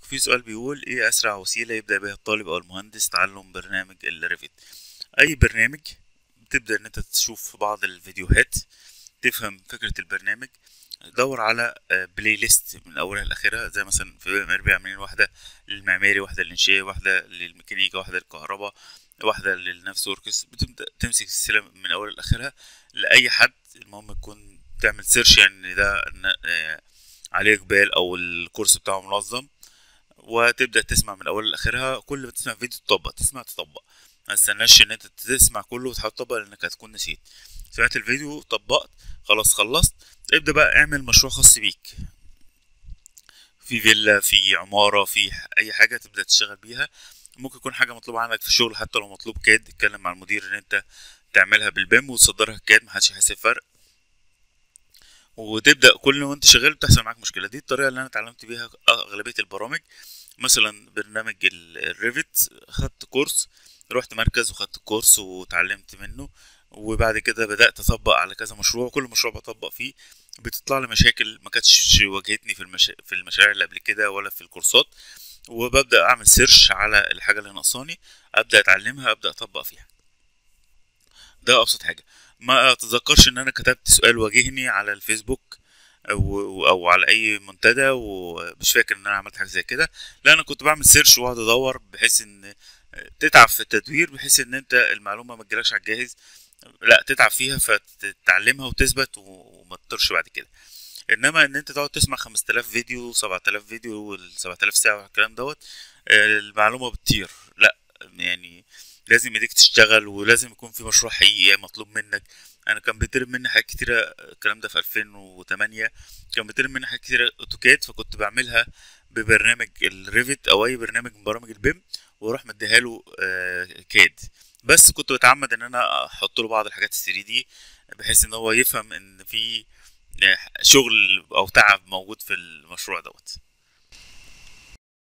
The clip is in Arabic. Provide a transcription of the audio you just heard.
في سؤال بيقول ايه اسرع وسيلة يبدأ بها الطالب او المهندس تعلم برنامج الريفت؟ اي برنامج بتبدأ ان انت تشوف بعض الفيديوهات، تفهم فكرة البرنامج، دور على بلاي ليست من اولها لاخرها، زي مثلا في مربي عاملين واحدة للمعماري، واحدة للانشاء، واحدة للميكانيكا، واحدة للكهرباء، واحدة للنفس وركس. بتبدأ تمسك السلسلة من اولها لاخرها لأي حد. المهم تكون تعمل سيرش، يعني ده عليه اقبال او الكورس بتاعه منظم، وتبدأ تسمع من أولها لآخرها. كل ما تسمع فيديو تطبق، تسمع تطبق، ما تستناش إن أنت تسمع كله وتحاول تطبق لأنك هتكون نسيت. سمعت الفيديو طبقت، خلاص خلصت، ابدأ بقى اعمل مشروع خاص بيك، في فيلا، في عمارة، في أي حاجة تبدأ تشتغل بيها. ممكن يكون حاجة مطلوبة عنك في الشغل، حتى لو مطلوب كاد اتكلم مع المدير إن أنت تعملها بالبيم وتصدرها كاد، محدش هيحس بفرق. وتبدأ كل ما انت شغال بتحصل معاك مشكلة. دي الطريقة اللي انا اتعلمت بيها اغلبية البرامج. مثلا برنامج الريفت خدت كورس، رحت مركز وخدت كورس وتعلمت منه، وبعد كده بدأت أطبق على كذا مشروع. كل مشروع بطبق فيه بتطلع لي مشاكل ما كانتش واجهتني في المشاريع اللي قبل كده ولا في الكورسات، وببدأ أعمل سيرش على الحاجة اللي ناقصاني، أبدأ أتعلمها، أبدأ أطبق فيها. ده أبسط حاجة. ما أتذكرش إن أنا كتبت سؤال واجهني على الفيسبوك او على اي منتدى ومش فاكر ان انا عملت حاجه زي كده. لا، انا كنت بعمل سيرش واقعد ادور، بحيث ان تتعب في التدوير، بحيث ان انت المعلومه ما تجيلكش على الجاهز، لا تتعب فيها فتتعلمها وتثبت وما تطرش بعد كده. انما ان انت تقعد تسمع 5000 فيديو، 7000 فيديو، وال 7000 ساعه والكلام دوت، المعلومه بتطير. لا، يعني لازم ايديك تشتغل، ولازم يكون في مشروع حقيقي مطلوب منك. انا كان بيطلب مني حاجات كتيره، الكلام ده في 2008، كان بيطلب مني حاجات كتيره اوتوكاد، فكنت بعملها ببرنامج الريفت او اي برنامج من برامج البيم، واروح مديها له كاد. بس كنت بتعمد ان انا احط له بعض الحاجات 3 دي، بحيث ان هو يفهم ان في شغل او تعب موجود في المشروع دوت.